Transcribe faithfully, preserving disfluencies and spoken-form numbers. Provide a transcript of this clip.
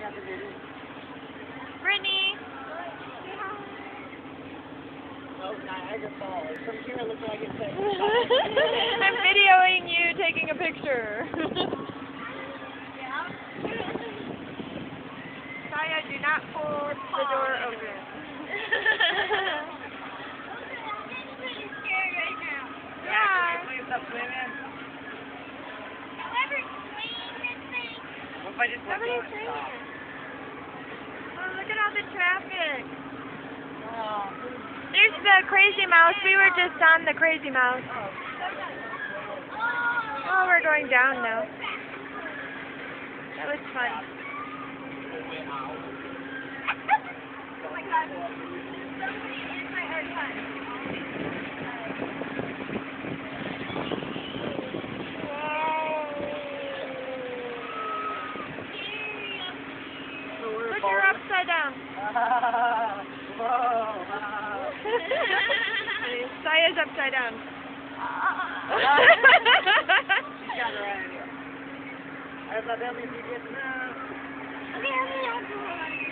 Brittany. Oh, Niagara Falls. From here, it looks like it's at I'm videoing you taking a picture. Saya, do not pull the door open. Yeah. Please stop swimming. What if I just let Nobody's go and swimming. stop? Oh, look at all the traffic. Oh. There's the Crazy Mouse. We were just on the Crazy Mouse. Oh, we're going down now. That was fun. Oh my God. Somebody in my archive. Look, you're upside down. Whoa. Saya's upside down. She got her out of here. I thought that would be good enough.